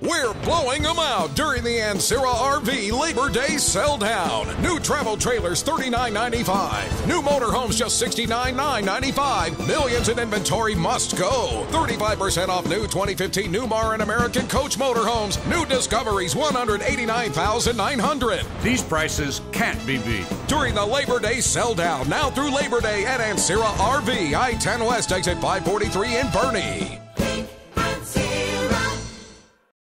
We're blowing them out during the Ancira RV Labor Day Sell Down. New travel trailers $39.95. New motorhomes just $69,995. Millions in inventory must go. 35% off new 2015 Newmar and American Coach motorhomes. New Discoveries $189,900. These prices can't be beat. During the Labor Day Sell Down, now through Labor Day at Ancira RV, I-10 West, exit 543 in Bernie.